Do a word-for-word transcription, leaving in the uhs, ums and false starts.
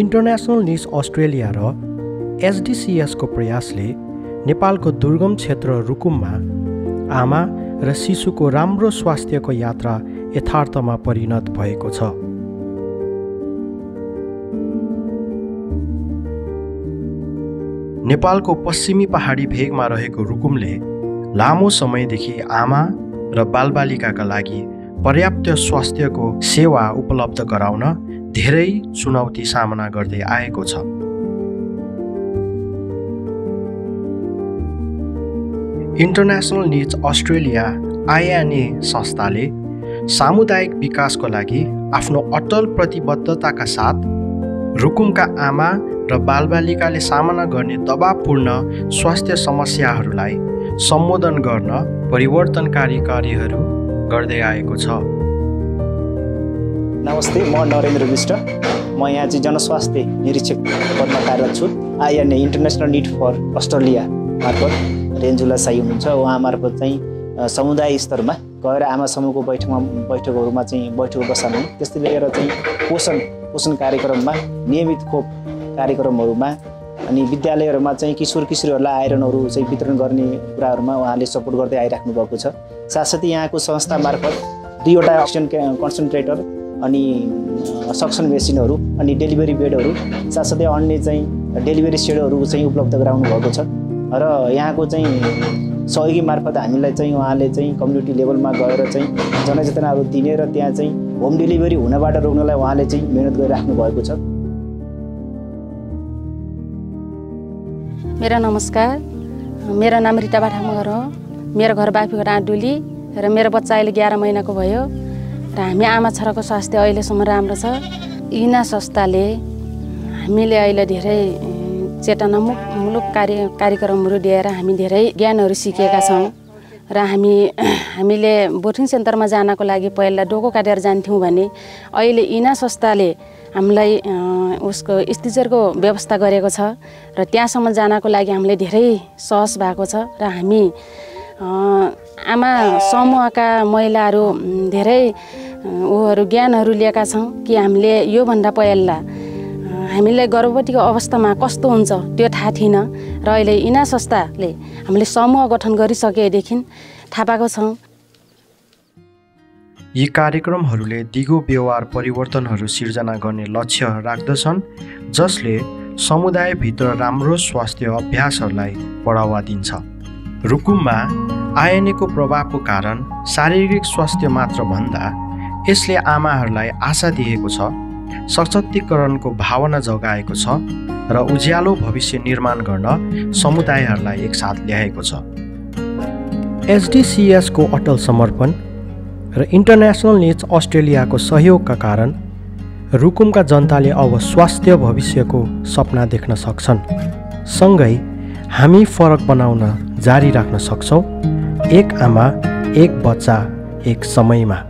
International needs Australia र एसडीसीएस को प्रयासले नेपालको दुर्गम क्षेत्र रुकुममा आमा र शिशुको राम्रो स्वास्थ्यको यात्रा यथार्थमा परिणत भएको छ। नेपालको पश्चिमी पहाडी भेगमा रहेको रुकुमले लामो समयदेखि आमा र बालबालिकाका लागि पर्याप्त स्वास्थ्यको सेवा उपलब्ध गराउन धेरै चुनौती सामना गर्दै आएको छ। इन्टरनेसनल निड्स अस्ट्रेलिया आईएनए संस्थाले सामुदायिक विकासको लागि आफ्नो अटल प्रतिबद्धताका साथ रुकुमका आमा र बालबालिकाले सामना गर्ने दबावपूर्ण स्वास्थ्य समस्याहरूलाई सम्बोधन गर्न परिवर्तनकारी कार्यहरू गर्दै आएको छ। नमस्ते, म नरेन्द्र विष्ट। म यहाँ चाहिँ जनस्वास्थ्य निरीक्षक पदमा कार्यरत छु। INA international need for Australia मार्फत रेन्जुला साई हुनुहुन्छ। उहाँ मार्फत चाहिँ समुदाय स्तरमा गएर आमा समूहको बैठकमा बैठकहरूमा चाहिँ बैठक बसाल्नु, त्यस्तै लिएर चाहिँ पोषण पोषण कार्यक्रममा नियमित खोप कार्यक्रमहरूमा अनि विद्यालयहरूमा चाहिँ किशोर किशोरीहरूलाई आइरनहरू चाहिँ वितरण गर्ने कुराहरूमा उहाँले सपोर्ट गर्दै आइराख्नु भएको छ। साथसाथै यहाँको संस्था मार्फत दुईवटा अक्सिजन कन्सन्ट्रेटर अनि सक्सन मेसिनहरू अनि डेलिभरी बेडहरू साथसाथै अन्य चाहिँ डेलिभरी सेडहरू चाहिँ उपलब्ध गराउनु भएको छ र यहाँको चाहिँ सहयोगी मार्फत हामीलाई चाहिँ उहाँले चाहिँ कम्युनिटी लेभलमा गएर चाहिँ जनचेतनाहरू दिने र त्यहाँ चाहिँ होम डेलिभरी हुनबाट रोक्नलाई उहाँले चाहिँ मेहनत गरिराख्नु भएको छ। मेरो नमस्कार, मेरो नाम रिता बाठामगर हो। मेरो घर बाफीको आँटडुली र मेरो बच्चा अहिले एघार महिनाको भयो र हामी आमा छोराको स्वास्थ्य अहिलेसम्म राम्रो छ। इना संस्थाले हामीले अहिले धेरै चेतनामूलक कार्य कार्यक्रमहरू दिएर हामी धेरै ज्ञानहरू सिकेका छौँ र हामी हामीले बोर्डिङ सेन्टरमा जानको लागि पहिला डोको काटेर जान्थ्यौँ भने अहिले इना संस्थाले हामीलाई उसको स्टिचरको व्यवस्था गरेको छ र त्यहाँसम्म जानको लागि हामीले धेरै सहज भएको छ र हामी आमा समूहका महिलाहरू धेरै उहरू ज्ञानहरू लिएका छौँ कि हामीले योभन्दा पहिला हामीले गर्भवतीको अवस्थामा कस्तो हुन्छ त्यो थाहा थिएन र अहिले इना संस्थाले हामीले समूह गठन गरिसकेदेखि थाहा पाएको छौँ। यी कार्यक्रमहरूले दिगो व्यवहार परिवर्तनहरू सिर्जना गर्ने लक्ष्य राख्दछन्, जसले समुदायभित्र राम्रो स्वास्थ्य अभ्यासहरूलाई बढावा दिन्छ। रुकुममा आईएनएको प्रभावको कारण शारीरिक स्वास्थ्य मात्र भन्दा यसले आमाहरूलाई आशा दिएको छ, सशक्तिकरणको भावना जगाएको छ र उज्यालो भविष्य निर्माण गर्न समुदायहरूलाई एकसाथ ल्याएको छ। एसडीसीएस को अटल समर्पण र इन्टरनेसनल निड्स अस्ट्रेलियाको सहयोगका कारण रुकुमका जनताले अब स्वास्थ्य भविष्यको सपना देख्न सक्छन्। सँगै हामी फरक बनाउन जारी राख्न सक्छौँ। एक आमा, एक बच्चा, एक समयमा।